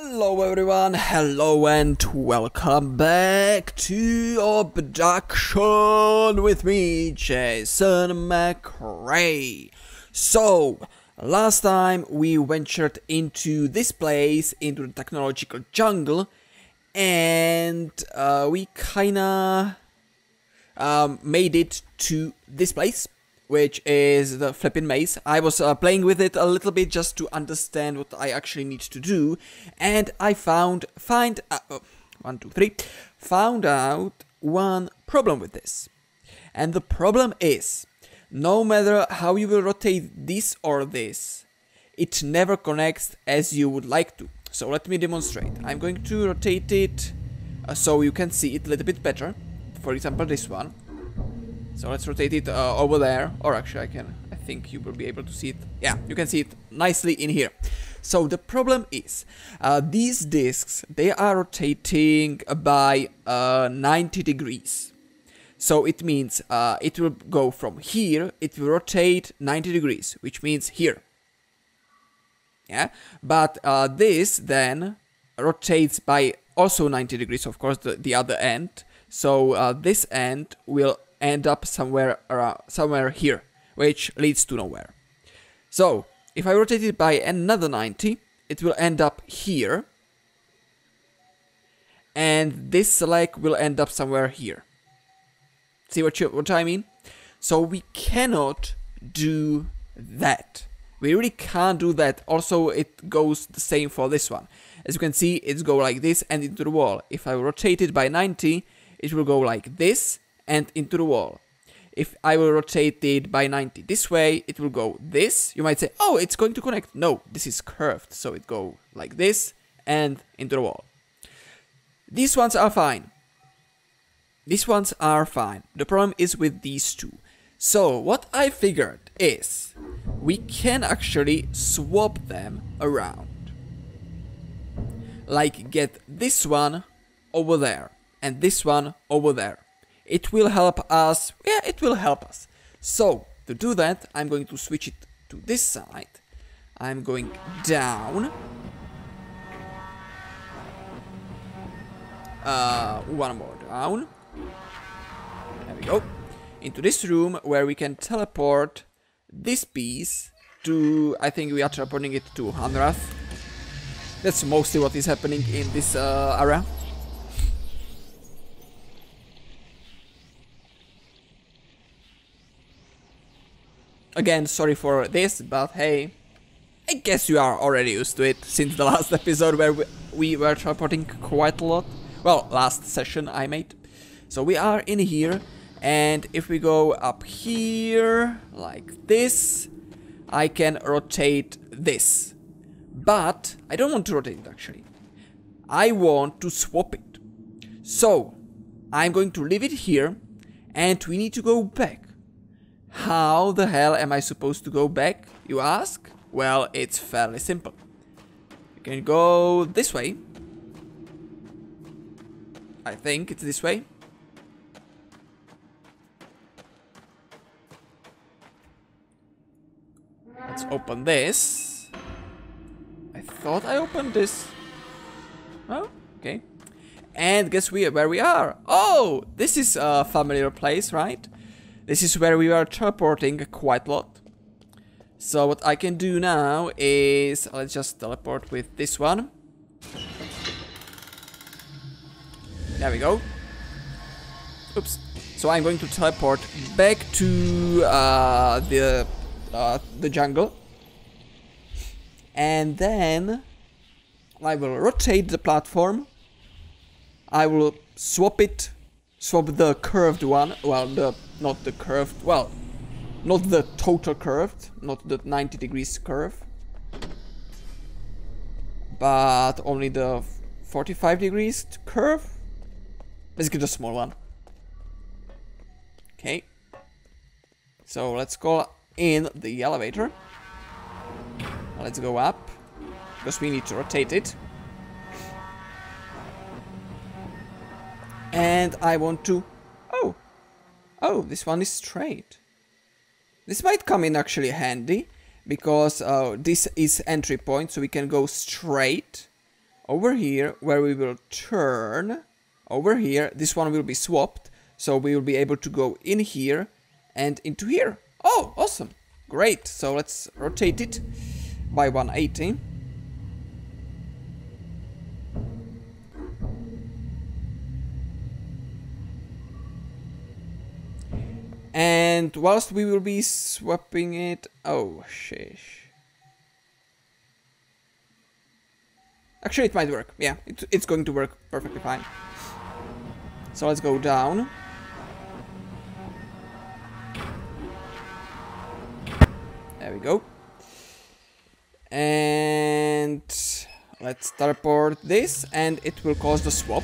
Hello everyone, hello and welcome back to Abduction with me, Jason McRae. So, last time we ventured into this place, into the technological jungle, and we kinda made it to this place, which is the flipping maze. I was playing with it a little bit just to understand what I actually need to do, and I found out one problem with this. And the problem is, no matter how you will rotate this or this, it never connects as you would like to. So let me demonstrate. I'm going to rotate it so you can see it a little bit better. For example, this one. So let's rotate it over there, or actually I think you will be able to see it. Yeah, you can see it nicely in here. So the problem is, these discs, they are rotating by 90 degrees. So it means it will go from here, it will rotate 90 degrees, which means here. Yeah, but this then rotates by also 90 degrees, of course, the other end. So this end will end up somewhere here, which leads to nowhere. So if I rotate it by another 90, it will end up here, and this leg will end up somewhere here. See what I mean? So we cannot do that. We really can't do that. Also, it goes the same for this one. As you can see, it's go like this and into the wall. If I rotate it by 90, it will go like this and into the wall. If I will rotate it by 90 this way, it will go this. You might say, oh, it's going to connect. No, this is curved, so it go like this and into the wall. These ones are fine. These ones are fine. The problem is with these two. So what I figured is we can actually swap them around. Like get this one over there and this one over there. It will help us. Yeah, it will help us. So to do that, I'm going to switch it to this side. I'm going down. One more down. There we go. Into this room where we can teleport this piece to, I think we are teleporting it to Hanrath. That's mostly what is happening in this area. Again, sorry for this, but hey, I guess you are already used to it since the last episode where we were teleporting quite a lot. Well, last session I made. So we are in here, and if we go up here, like this, I can rotate this. But I don't want to rotate it actually. I want to swap it. So I'm going to leave it here, and we need to go back. How the hell am I supposed to go back, you ask? Well, it's fairly simple. You can go this way. I think it's this way. Let's open this. I thought I opened this. Oh, okay. And guess where we are? Oh, this is a familiar place, right? This is where we are teleporting quite a lot. So what I can do now is, let's just teleport with this one. There we go. Oops. So I'm going to teleport back to the jungle. And then I will rotate the platform. I will swap the curved one. Well, not the curved, well, not the total curved, not the 90 degrees curve, but only the 45 degrees curve. Basically the small one. Okay. So let's go in the elevator. Let's go up, because we need to rotate it. And I want to... Oh, this one is straight. This might come in actually handy, because this is entry point, so we can go straight over here, where we will turn over here. This one will be swapped, so we will be able to go in here and into here. Oh, awesome. Great. So let's rotate it by 180. And whilst we will be swapping it... Oh, sheesh. Actually, it might work. Yeah, it's going to work perfectly fine. So let's go down. There we go. And let's teleport this, and it will cause the swap.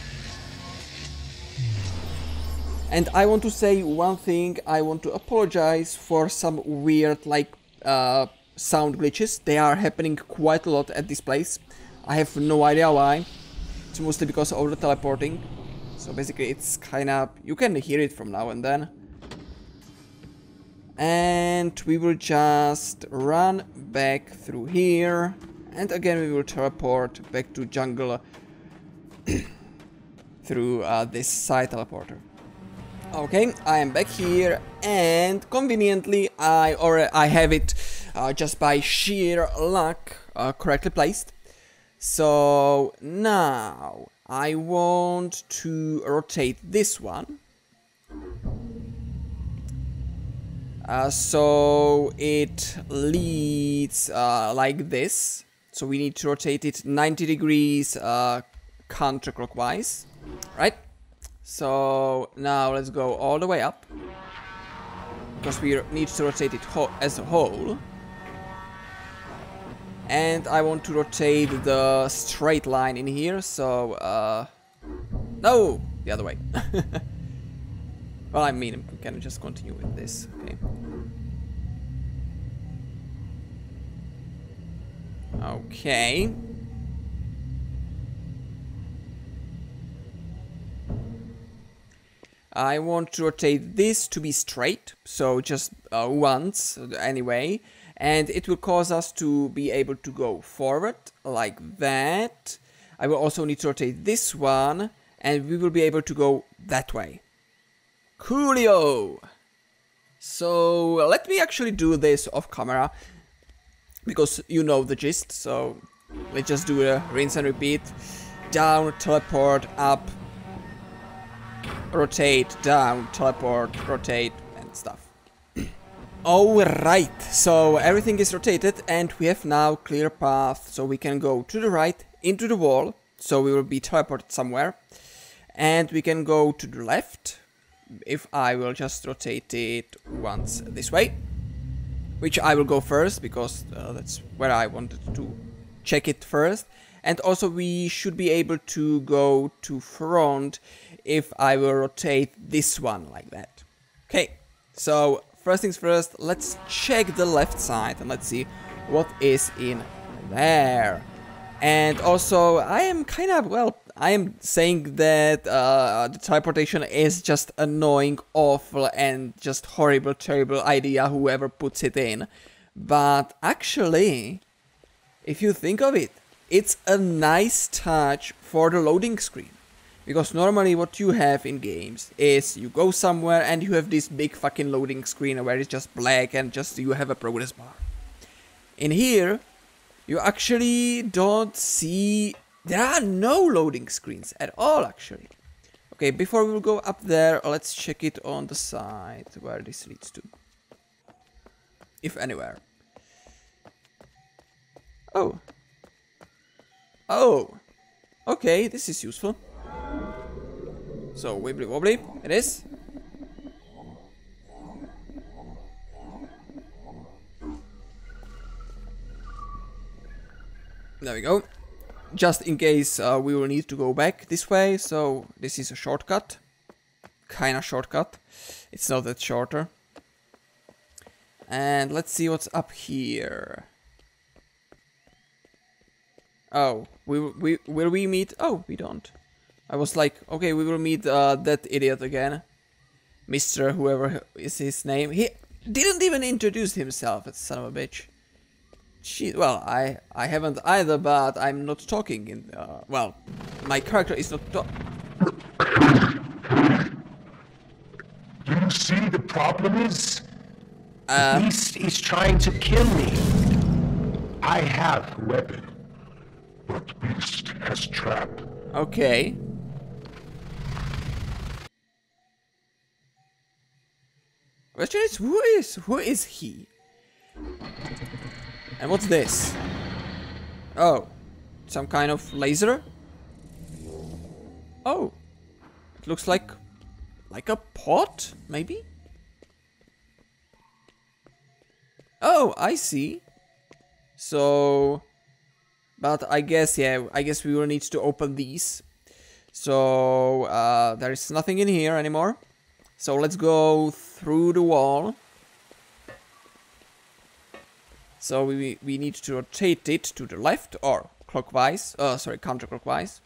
And I want to say one thing. I want to apologize for some weird, like, sound glitches. They are happening quite a lot at this place. I have no idea why. It's mostly because of the teleporting. So basically it's kind of... You can hear it from now and then. And we will just run back through here. And again we will teleport back to jungle through this side teleporter. Okay, I am back here, and conveniently I have it just by sheer luck correctly placed. So now I want to rotate this one. So it leads like this. So we need to rotate it 90 degrees counterclockwise, right? So now let's go all the way up, because we need to rotate it as a whole. And I want to rotate the straight line in here, so no, the other way. Well, I mean, we can just continue with this, okay. Okay. I want to rotate this to be straight, so just once anyway, and it will cause us to be able to go forward like that. I will also need to rotate this one, and we will be able to go that way. Coolio! So let me actually do this off camera, because you know the gist, so let's just do a rinse and repeat. Down, teleport, up, rotate, down, teleport, rotate, and stuff. Alright, so everything is rotated, and we have now clear path, so we can go to the right, into the wall, so we will be teleported somewhere, and we can go to the left, if I will just rotate it once this way, which I will go first, because that's where I wanted to check it first. And also we should be able to go to front if I will rotate this one like that. Okay, so first things first, let's check the left side and let's see what is in there. And also I am kind of, well, I am saying that the teleportation is just annoying, awful, and just horrible, terrible idea, whoever puts it in. But actually, if you think of it, it's a nice touch for the loading screen. Because normally what you have in games is you go somewhere and you have this big fucking loading screen where it's just black and just you have a progress bar. In here, you actually don't see... There are no loading screens at all, actually. Okay, before we will go up there, let's check it on the side where this leads to. If anywhere. Oh. Oh. Okay, this is useful. So, wibbly wobbly, it is. There we go. Just in case we will need to go back this way, so this is a shortcut. Kinda shortcut. It's not that shorter. And let's see what's up here. Oh, will we meet? Oh, we don't. I was like, okay, we will meet that idiot again. Mr. whoever is his name. He didn't even introduce himself, that son of a bitch. Well, I haven't either, but I'm not talking in, well, my character is not You see, the problem is, the beast is trying to kill me. I have a weapon, but beast has trap. Okay. Question is, who is he? And what's this? Oh, some kind of laser? Oh, it looks like a pot, maybe? Oh, I see. So, but I guess, yeah, I guess we will need to open these. So, there is nothing in here anymore. So let's go through the wall. So we need to rotate it to the left or clockwise. Sorry, counterclockwise.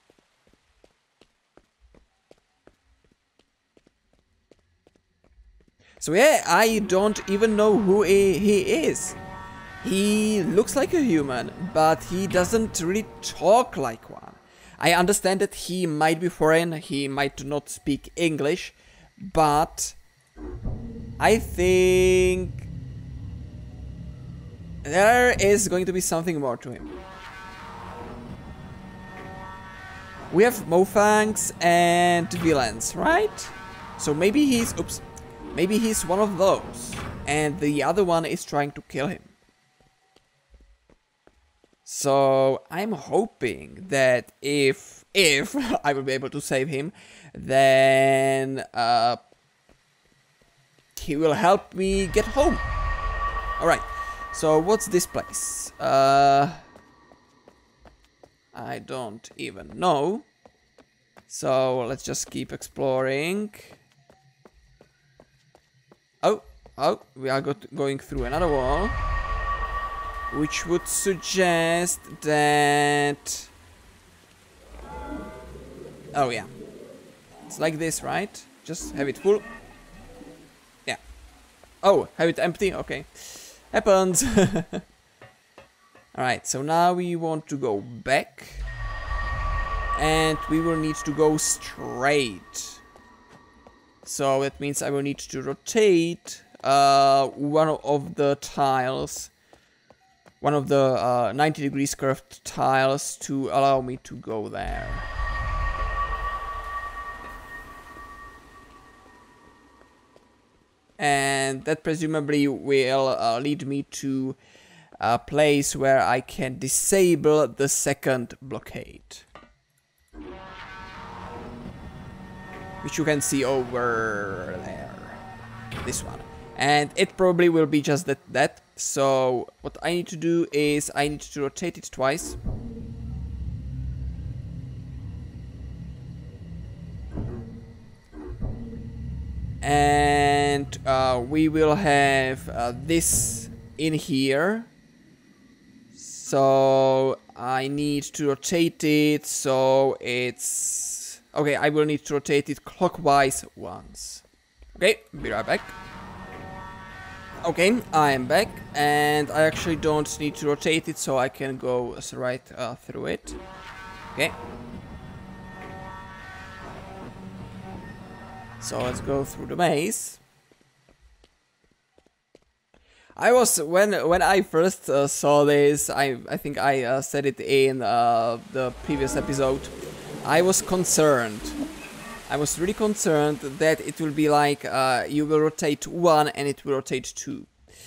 So yeah, I don't even know who he is. He looks like a human, but he doesn't really talk like one. I understand that he might be foreign, he might not speak English, but I think there is going to be something more to him. We have Mofangs and villains, right? So maybe he's, oops, maybe he's one of those, and the other one is trying to kill him. So I'm hoping that if I will be able to save him, then he will help me get home. All right. So what's this place? I don't even know. So let's just keep exploring. Oh, we are going through another wall, which would suggest that... Oh yeah, it's like this, right? Just have it full. Yeah. Oh, have it empty? Okay. Happens. Alright, so now we want to go back. And we will need to go straight. So that means I will need to rotate one of the tiles. One of the 90 degrees curved tiles to allow me to go there. And that presumably will lead me to a place where I can disable the second blockade. Which you can see over there. This one. And it probably will be just that. So what I need to do is I need to rotate it twice. And we will have this in here. So I need to rotate it so it's... Okay, I will need to rotate it clockwise once. Okay, be right back. Okay, I am back, and I actually don't need to rotate it, so I can go right through it. Okay. So let's go through the maze. I was when I first saw this, I think I said it in the previous episode. I was concerned. I was really concerned that it will be like you will rotate one and it will rotate two.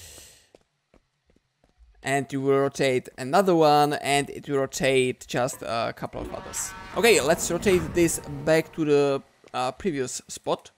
And you will rotate another one and it will rotate just a couple of others. Okay, let's rotate this back to the previous spot.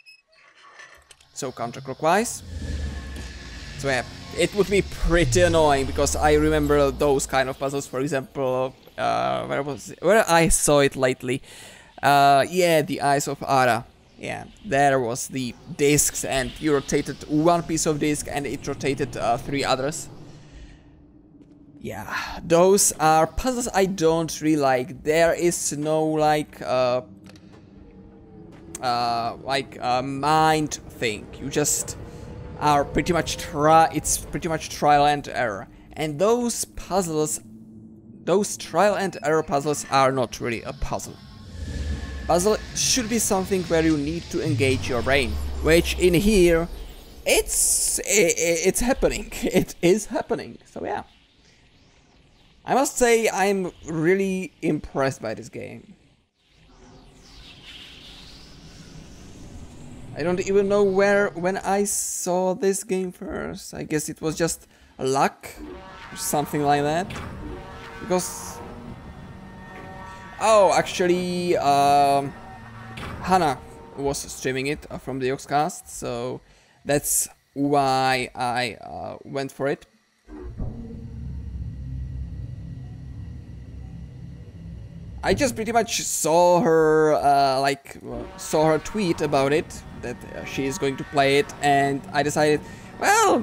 So counterclockwise. So yeah, it would be pretty annoying because I remember those kind of puzzles, for example, where I saw it lately. Yeah, the Eyes of Ara. Yeah, there was the discs and you rotated one piece of disc and it rotated three others. Yeah, those are puzzles I don't really like. There is no like mind thing. You just are pretty much it's pretty much trial and error. And those puzzles, those trial and error puzzles are not really a puzzle. Puzzle should be something where you need to engage your brain, which in here, it's happening. It is happening, so yeah. I must say I'm really impressed by this game. I don't even know when I saw this game first. I guess it was just luck or something like that. Because... oh, actually, Hannah was streaming it from the Yogscast, so that's why I went for it. I just pretty much saw her, saw her tweet about it, that she is going to play it, and I decided, well,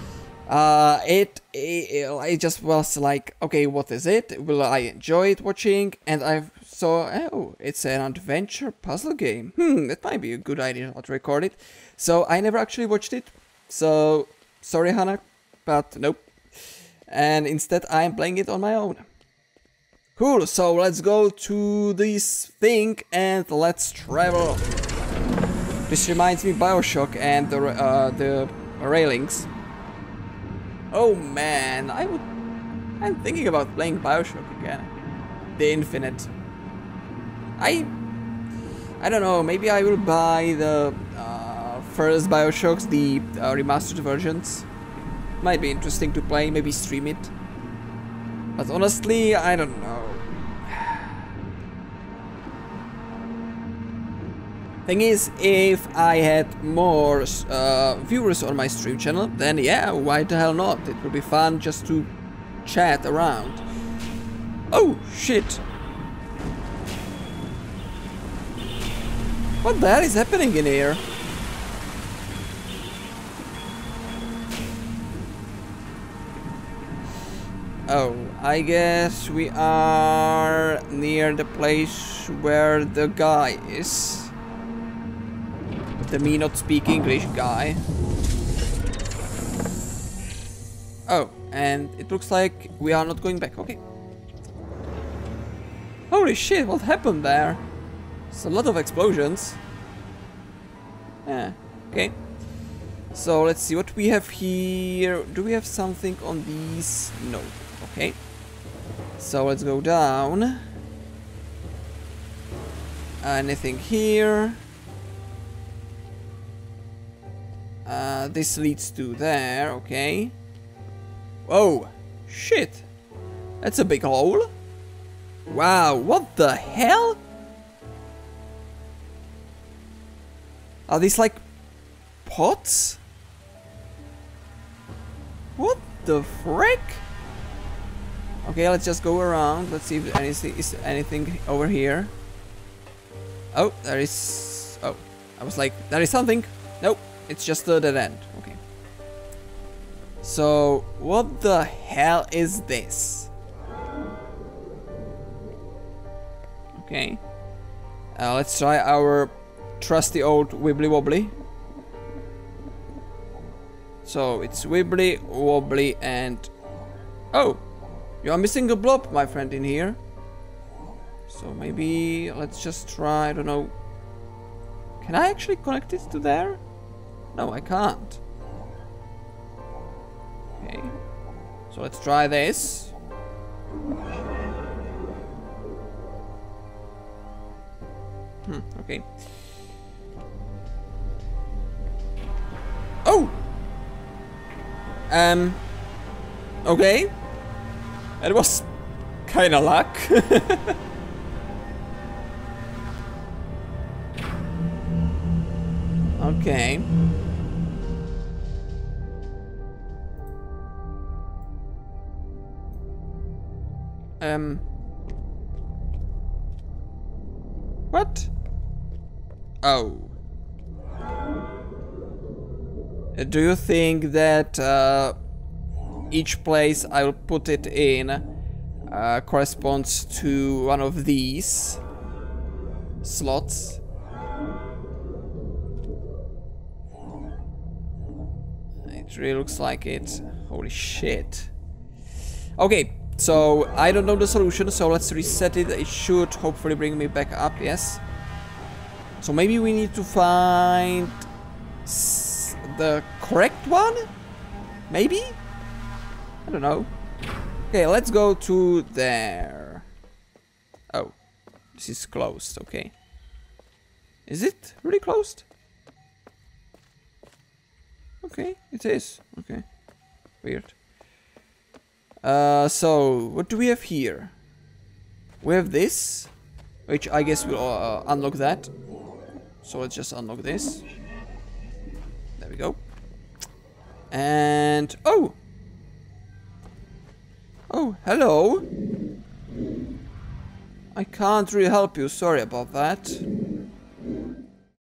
I just was like, okay, what is it? Will I enjoy it watching? And I saw, oh, it's an adventure puzzle game. That might be a good idea to record it. So I never actually watched it. So, sorry Hannah, but nope. And instead I'm playing it on my own. Cool, so let's go to this thing and let's travel. This reminds me of BioShock and the railings. Oh man, I'm thinking about playing BioShock again. The Infinite. I don't know, maybe I will buy the first BioShocks, the remastered versions. Might be interesting to play, maybe stream it. But honestly, I don't know. Thing is, if I had more viewers on my stream channel, then yeah, why the hell not? It would be fun just to chat around. Oh, shit. What the hell is happening in here? Oh, I guess we are near the place where the guy is. The me not speak English guy. Oh, and it looks like we are not going back. Okay. Holy shit, what happened there? It's a lot of explosions. Yeah, okay. So let's see what we have here. Do we have something on these? No. Okay. So let's go down. Anything here? This leads to there, okay. Whoa, shit. That's a big hole. Wow, what the hell? Are these like pots? What the frick? Okay, let's just go around. Let's see if there is anything over here. Oh, there is... oh, I was like, there is something. Nope. It's just a dead end. Okay. So, what the hell is this? Okay. Let's try our trusty old wibbly wobbly. So, it's wibbly wobbly and... oh! You are missing a blob, my friend, in here. So, maybe let's just try, I don't know. Can I actually connect it to there? No, I can't. Okay. So let's try this. Okay. Oh! Okay. It was kinda luck. Okay. What? Oh. Do you think that each place I will put it in corresponds to one of these slots? It really looks like it. Holy shit. Okay, so I don't know the solution, so let's reset it. It should hopefully bring me back up, yes. So maybe we need to find the correct one? Maybe? I don't know. Okay, let's go to there. Oh, this is closed, okay. Is it really closed? Okay, it is. Okay, weird. So, what do we have here? We have this, which I guess will unlock that. So let's just unlock this. There we go. And, oh! Oh, hello! I can't really help you, sorry about that.